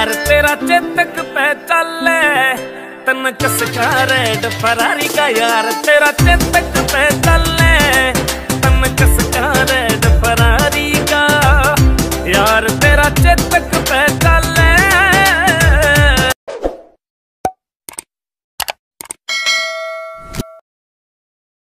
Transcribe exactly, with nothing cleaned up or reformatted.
यार तेरा चेतक पे चले तन कसका रेड फरारी का, यार तेरा चेतक पे चले तन कसका रेड फरारी का, यार तेरा चेतक पे